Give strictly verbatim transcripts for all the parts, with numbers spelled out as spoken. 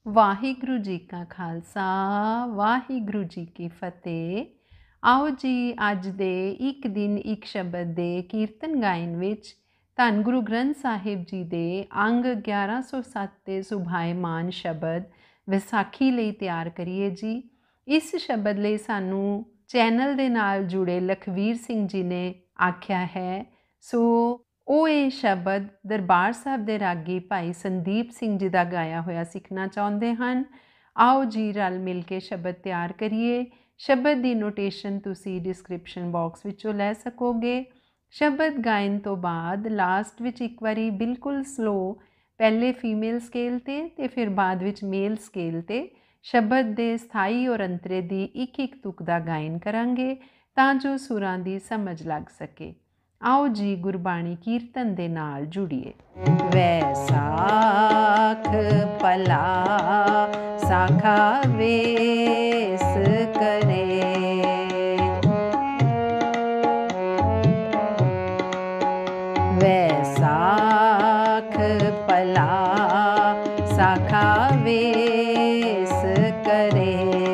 ਵਾਹਿਗੁਰੂ ਜੀ ਕਾ ਖਾਲਸਾ ਵਾਹਿਗੁਰੂ ਜੀ ਕੀ ਫਤਿਹ। ਆਓ ਜੀ ਅੱਜ ਦੇ ਇੱਕ ਦਿਨ ਇੱਕ ਸ਼ਬਦ ਦੇ ਕੀਰਤਨ ਗਾਇਨ ਵਿੱਚ ਧੰਨ ਗੁਰੂ ਗ੍ਰੰਥ ਸਾਹਿਬ ਜੀ ਦੇ ਅੰਗ ਗਿਆਰਾਂ ਸੌ ਸੱਤ ਦੇ ਸੁਭਾਇਮਾਨ ਸ਼ਬਦ ਵਿਸਾਖੀ ਲਈ ਤਿਆਰ ਕਰੀਏ ਜੀ। ਇਸ ਸ਼ਬਦ ਲਈ ਸਾਨੂੰ ਚੈਨਲ ਦੇ ਨਾਲ ਜੁੜੇ ਲਖਵੀਰ ਸਿੰਘ ਜੀ ਨੇ ਆਖਿਆ ਹੈ। ਸੋ ਉਹ ਇਹ ਸ਼ਬਦ ਦਰਬਾਰ ਸਾਹਿਬ ਦੇ ਰਾਗੀ ਭਾਈ ਸੰਦੀਪ ਸਿੰਘ ਜੀ ਦਾ ਗਾਇਆ ਹੋਇਆ ਸਿੱਖਣਾ ਚਾਹੁੰਦੇ ਹਨ। ਆਓ ਜੀ ਰਲ ਮਿਲ ਕੇ ਸ਼ਬਦ ਤਿਆਰ ਕਰੀਏ। ਸ਼ਬਦ ਦੀ ਨੋਟੇਸ਼ਨ ਤੁਸੀਂ ਡਿਸਕ੍ਰਿਪਸ਼ਨ ਬਾਕਸ ਵਿੱਚੋਂ ਲੈ ਸਕੋਗੇ। ਸ਼ਬਦ ਗਾਇਨ ਤੋਂ ਬਾਅਦ ਲਾਸਟ ਵਿੱਚ ਇੱਕ ਵਾਰੀ ਬਿਲਕੁਲ ਸਲੋ ਪਹਿਲੇ ਫੀਮੇਲ ਸਕੇਲ 'ਤੇ ਅਤੇ ਫਿਰ ਬਾਅਦ ਵਿੱਚ ਮੇਲ ਸਕੇਲ 'ਤੇ ਸ਼ਬਦ ਦੇ ਸਥਾਈ ਔਰ ਅੰਤਰੇ ਦੀ ਇੱਕ ਇੱਕ ਤੁਕ ਦਾ ਗਾਇਨ ਕਰਾਂਗੇ ਤਾਂ ਜੋ ਸੁਰਾਂ ਦੀ ਸਮਝ ਲੱਗ ਸਕੇ। ਆਓ ਜੀ ਗੁਰਬਾਣੀ ਕੀਰਤਨ ਦੇ ਨਾਲ ਜੁੜੀਏ। ਵੈਸਾਖ ਭਲਾ ਸਾਖਾ ਵੇਸ ਕਰੇ, ਵੈਸਾਖ ਭਲਾ ਸਾਖਾ ਵੇਸ ਕਰੇ,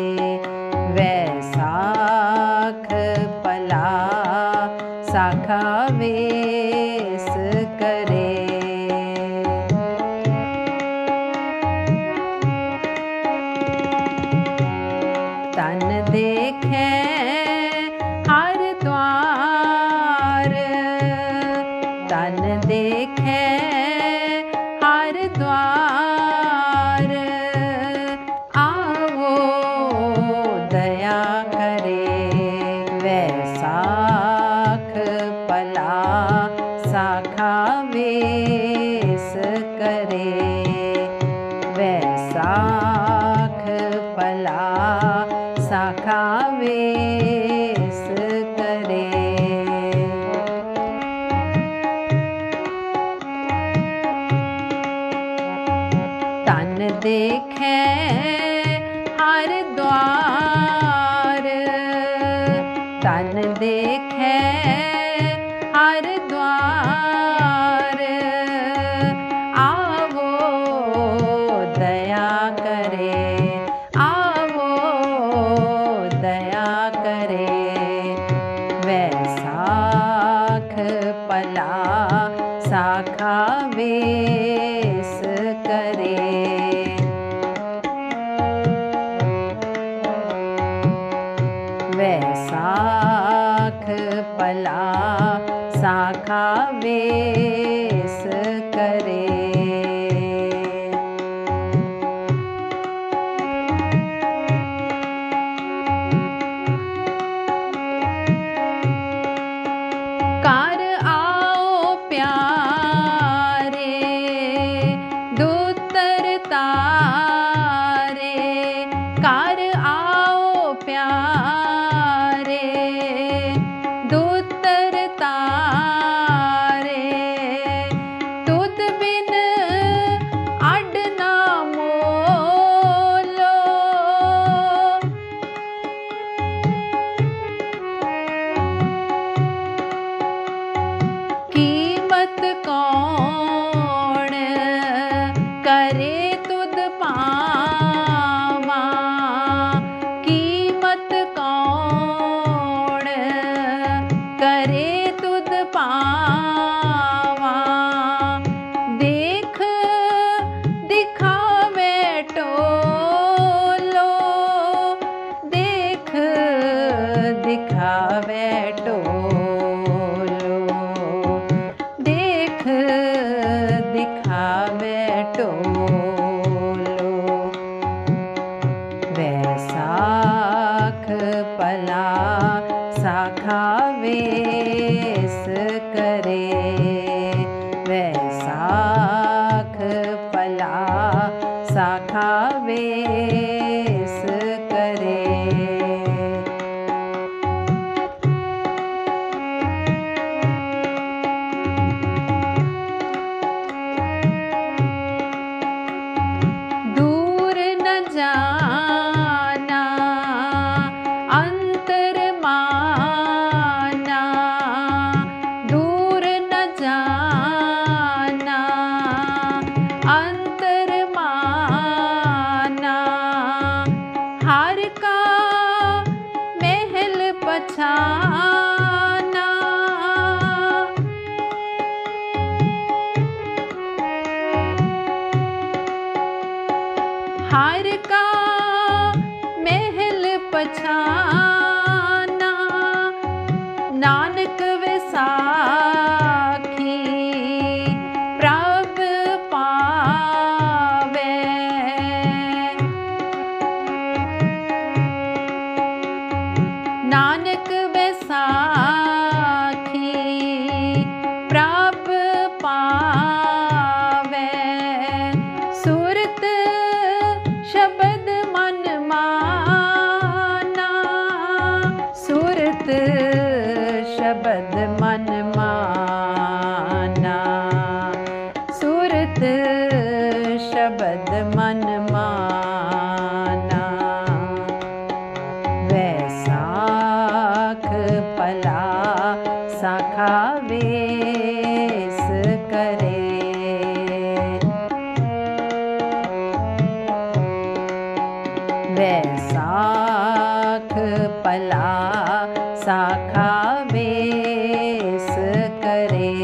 ਵੈਸਾਖ ਭਲਾ ਸਾਖਾ ਵੇਸ ਕਰੇ। ਤਨ ਦੇਖੈ ਹਰ ਦੁਆਰ, ਤਨ ਦੇਖੈ ਹਰ ਦੁਆਰ, ਆਵੋ ਦਇਆ ਕਰੇ, ਵੈਸਾਖ ਭਲਾ ਸਾਖਾ ਵੇਸ ਕਰੇ, ਵੈਸਾਖ ਭਲਾ ਸਾਖਾ ਵੇਸ ਕਰੇ। ਤਨ ਦੇਖੈ ਹਰ ਦੁਆਰ, ਤਨ ਦੇਖੈ ਹਰ ਦੁਆਰ, ਆਵੋ ਦਇਆ ਕਰੇ, ਆਵੋ ਦਇਆ ਕਰੇ, ਵੈਸਾਖ ਭਲਾ ਸਾਖਾ ਵੇਸ ਕਰੇ। ਵੈਸਾਖ ਭਲਾ ਸਾਖਾ ਵੇਸ ਕਰੇ। ਘਰ ਆਓ ਪਿਆਰੇ ਦੁੱਤਰ ਤਾਰੇ, ਘਰ ਆਓ ਪਿਆਰੇ ਦੁੱਤਰ ਤਾਰੇ, ਤੁਧ ਬਿਨ ਅੱਡ ਨਾ ਮੋਲੋ, ਕੀਮਤ ਕੌਣ ਕਰੇ ਤੁਧ ਪਾਵਾਂ, ਕੀਮਤ ਕੌਣ ਕਰੇ ਤੁਧ ਪਾਵਾਂ, ਦੇਖ ਦਿਖਾਵੇ ਟੋਲੋ, ਦੇਖ ਦਿਖਾਵੇ ਟੋਲੋ, ਦੇਖ ਦਿਖਾਵੇ ਟੋਲੋ, ਵੈਸਾਖ ਭਲਾ ਸਾਖਾ ਵੇਸ ਕਰੇ, ਵੈਸਾਖ ਭਲਾ ਸਾਖਾ ਵੇਸ ਕਰੇ। दूर न जाना अंतर माना, दूर न जाना अंतर माना, हार का महल पछाना, नानक विसाखी प्रभ पावे। नानक विसाखी प्रभ पावे, सूरत शब्द मन माना, सूरत शब्द मन माना, सूरत शब्द मन माना। वैसाख पला साखा वेस करे, वैसाख पला साखा वेस करे,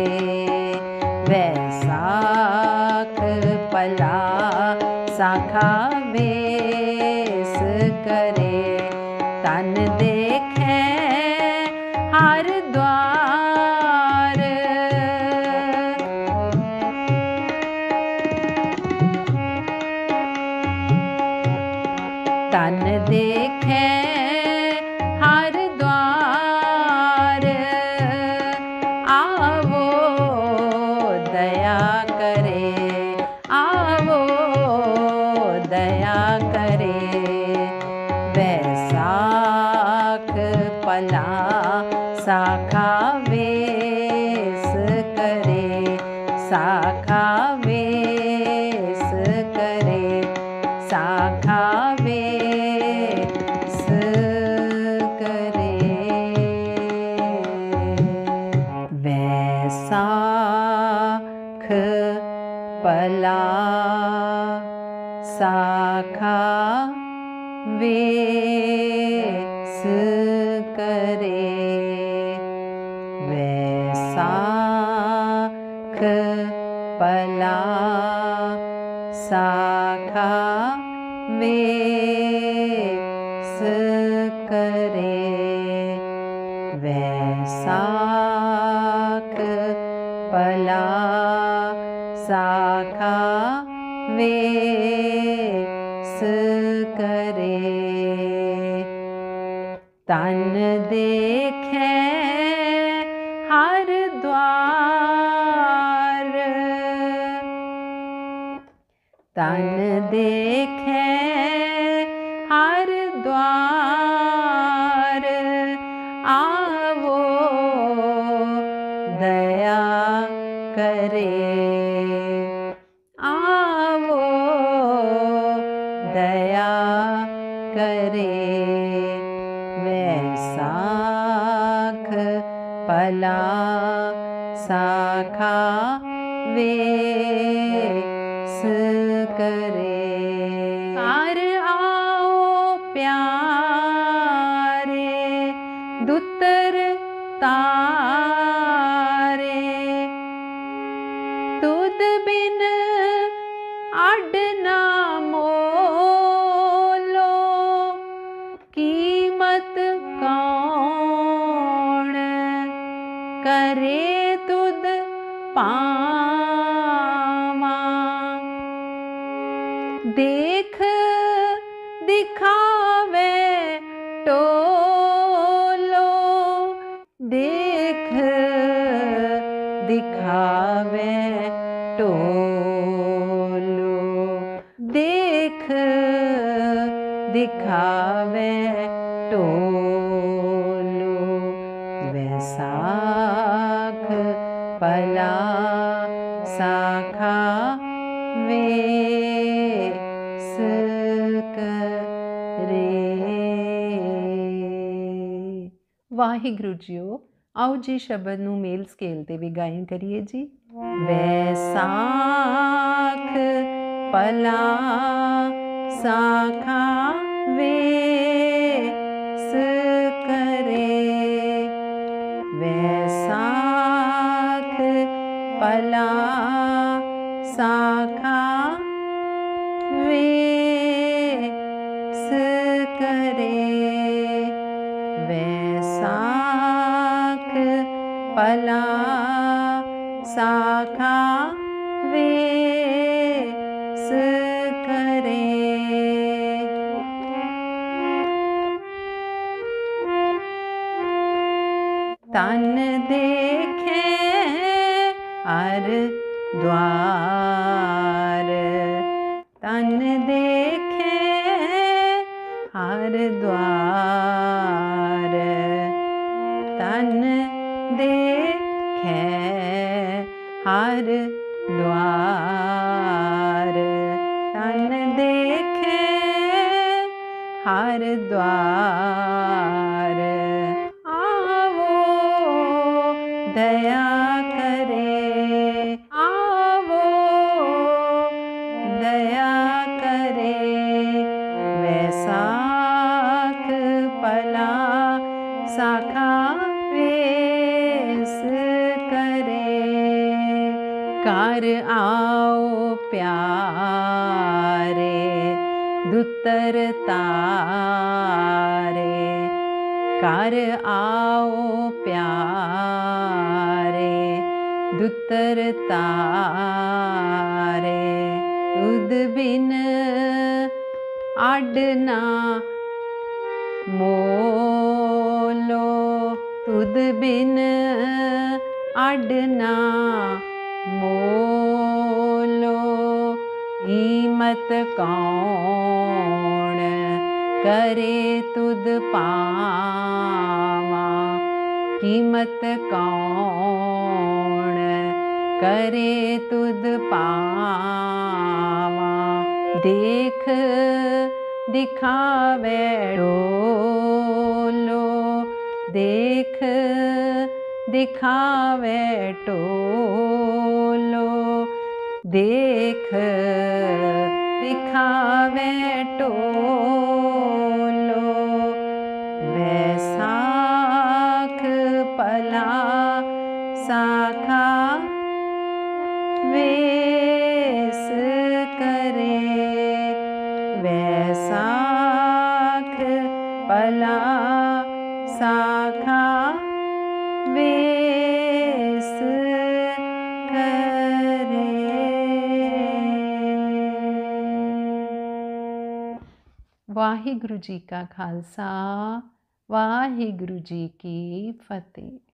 वैसाख पला साखा वेस करे। तन देखे हर द्वार, तन देखे हर द्वार, आवो दया करे, आवो दया करे। वैसाख पला साखा वेस करे, साखा वेस करे, साखा वेस करे। वैसाख पला साखा वेस करे, वैसाख पला साखा वेस करे, वैसाख पला साखा वेस करे। तन देखे हर द्वार, तन देखे हर द्वार, आवो दया करे, आवो दया करे। वैसाख पला साखा वेस करे। कार आओ प्यारे दुतर तारे, तुद बिन अड ना मोलो, कीमत कौन करे तुद पावा। देख दिखावे टोलो, देख दिखावे टोलो, देख दिखावे टोलो। वैसाख पला साखा वेस करे। वाहिगुरु जीओ, आओ जी शब्द नूं मेल स्केल ते भी गायन करिए जी। वैसाख पला साखा वेस करे, वैसाख पला साखा वे करे। वैसाख पला साखा वेस करे। तन देखे हर द्वार, तन देखे हर द्वार, तन देखे हर द्वार, तन देखे हर द्वार। आवो दया करे, आवो दया करे। वैसाख पला साखा वेस करे। कर आओ प्यारे दुतर तारे, कर आओ प्यारे दुतर तारे। तुद बिन आडना मोलो, तुद बिन आडना मोलो। कीमत कौन करे तुद पावा, कीमत कौन करे तुद पावा। देख दिखावे टोलो, देख दिखावे टोलो, देख दिखावे टोलो। वैसाख पला साखा वेस करे। वैसाख पला साखा वेस करे। वाहिगुरु जी का खालसा, वाहिगुरु जी की फतेह।